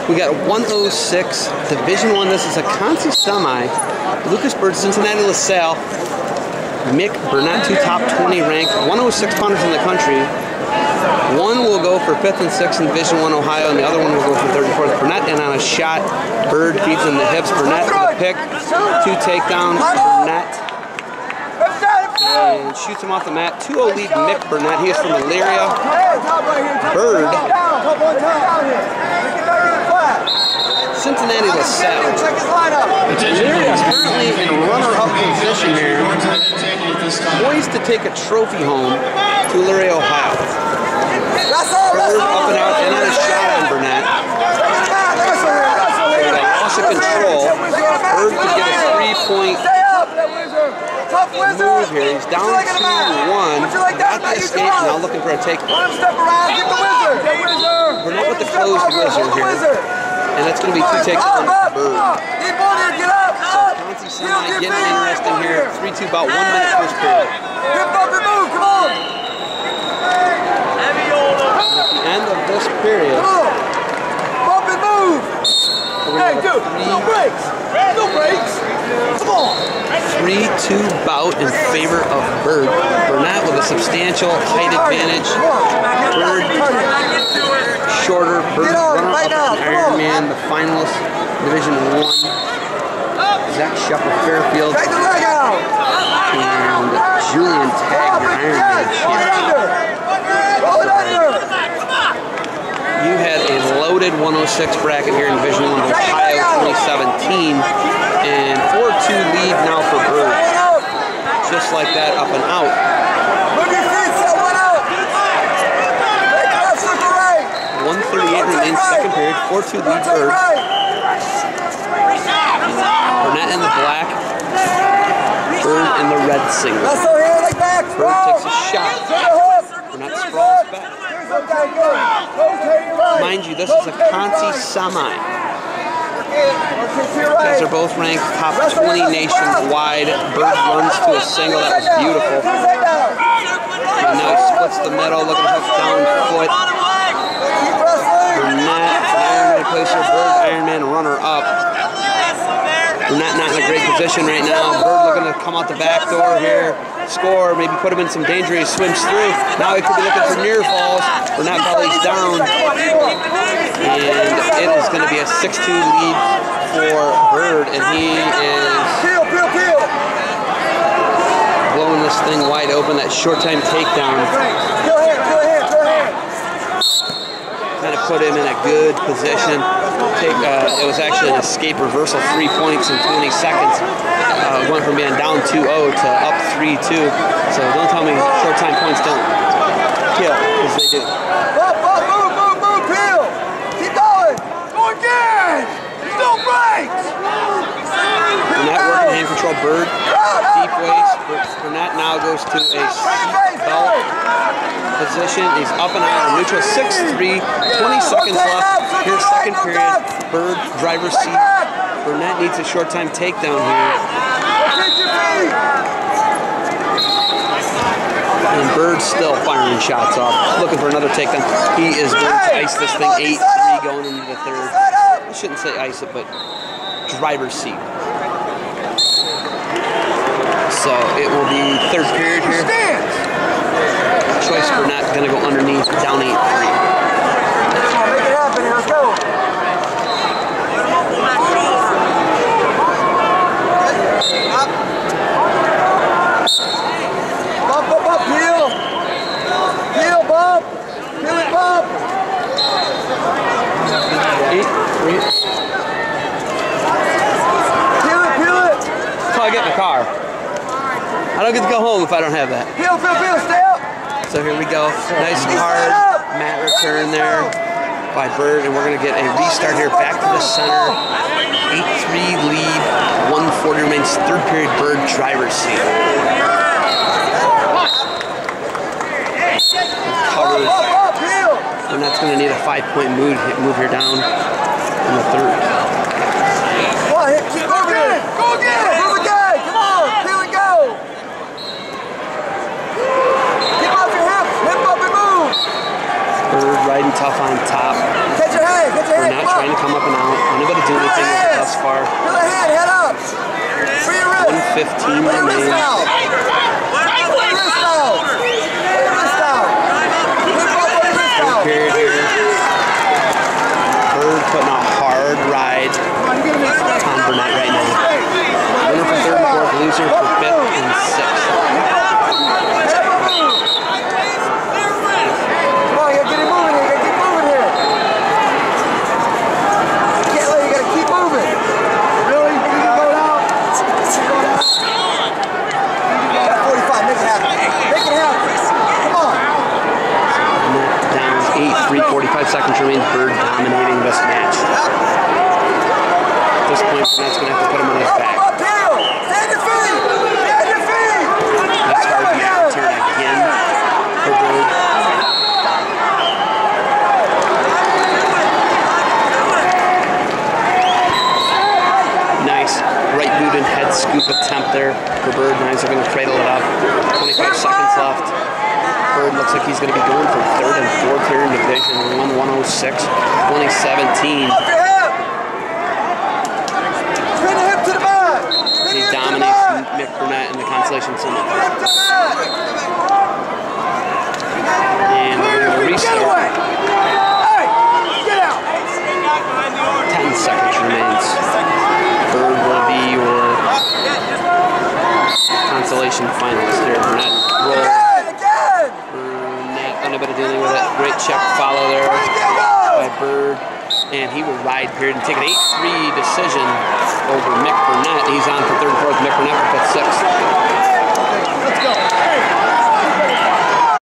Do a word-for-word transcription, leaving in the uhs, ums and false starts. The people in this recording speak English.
We got a one oh six Division One. This is a Conci semi. Lucas Bird, Cincinnati LaSalle. Mick Burnett, two top twenty ranked, one oh six pounders in the country. One will go for fifth and sixth in Division One Ohio, and the other one will go for third and fourth. Burnett in on a shot. Bird feeds him the hips. Burnett with a pick. Two takedowns. Burnett. And shoots him off the mat. two oh lead Mick Burnett. He is from Elyria. Bird. Cincinnati LaSalle. Elyria is currently in runner-up position here. Poised to take a trophy home to Elyria, Ohio. Bird up and out and on a shot on Burnett. Loss of control. Bird could get a three-point move here. He's down two one. Got the escape, now looking for a take. Burnett with the closed wizard here. And that's going to be two takedowns for Bird. So Conci semi getting interesting here. three two, about one minute first period. At the end of this period, bump and move. Hey, dude, no breaks. No breaks. Come on. three two bout in favor of Bird. Burnett with a substantial height advantage. Bird shorter. Bird runner-up in Ironman, the finalist, Division One. Zach Shepard Fairfield and Julian Tagg, Ironman champion. You had a loaded one oh six bracket here in Division One Ohio twenty seventeen, and four two lead now for Bird. Just like that, up and out. one thirty-eight remains second period, four two lead Bird. Burnett in the black, Bird in the red singlet. Bird takes a shot. Burnett sprawls back. Mind you, this is a Conci semi. Guys are both ranked top twenty nationwide. Bird runs to a single. That was beautiful. And now he splits the middle, looking to hook down foot. Burnett, Ironman placer. Bird, Ironman runner-up. Burnett not in a great position right now. Bird looking to come out the back door here. Score, maybe put him in some danger. He swims through. Now he could be looking for near falls. Burnett bellies down. And it is going to be a six two lead for Bird. And he is blowing this thing wide open. That short time takedown kind of put him in a good position. Take, uh, it was actually an escape reversal, three points in twenty seconds. Uh, went from being down two oh to up three two. So don't tell me short time points don't kill, because they do. Move, move, move, move, move, Peel. Keep going. Go again. There's no breaks. Burnett working hand control. Bird, deep waist. Burnett now goes to a seat belt position. He's up and out in neutral. six three, twenty seconds left. Here's second period. Bird, driver's seat. Burnett needs a short time takedown here. And Bird's still firing shots off. Looking for another takedown. He is going to ice this thing eight three going into the third. I shouldn't say ice it, but driver's seat. So it will be third period here. Choice Burnett going to go underneath, down eight three. Make it happen, let's go. Bump, bump, bump, heel. Heel, bump. Heel it, bump. Eight three. Peel it, peel it. That's how I get in the car. I don't get to go home if I don't have that. Peel, peel, peel, stay up. So here we go. Nice hard mat return there by Bird, and we're going to get a restart here back to the center. eight three lead, one forty remains, third period. Bird, driver's seat. Covered. And that's going to need a five-point move, move here down in the third. Come on, hit, keep moving it. Go again. Move again. Come on. Peel and go. Keep off your hips. Hip up and move. Bird riding tough on top. Catch your hand. Catch your hand. Burnett trying to come up fifteen Put your wrist remains. out. Put your wrist out. Put your wrist out. Put your wrist out. Period here. Bird putting a hard ride on Tom Burnett right now. Winner for third and fourth, loser for fifth and sixth. Come on, you gotta get it moving here. You gotta keep moving here. You can't let you gotta keep moving. Really? You can go down. You got forty-five. Make it happen. Make it happen. Come on. Down eight, three, forty-five seconds remain. Bird dominating this match. At this point, Burnett's going to have to put him on his Up, back. up, heel. Stand your feet. Stand your feet. That's hard to get to turn again for Bird. Nice right boot and head scoop attempt there for Bird. Now he's going to cradle it up. twenty-five seconds left. Bird looks like he's going to be going for third and fourth here in Division one, one oh six, twenty seventeen. Up your hip. Spin the hip to the mat. Spin He the hip to the dominates mat. Mick Burnett in the consolation semi. Hip to the mat. And we're going to Get restart. away. Hey, get out. ten seconds remains. Bird will be your consolation finalist here. Burnett roll. Again, again. Burnett on a bit of dealing with it. Great check follow there Bring it up. by Bird. And he will ride period and take an eight three decision over Mick Burnett. He's on for third and fourth. Mick Burnett for fifth, sixth. Let's go.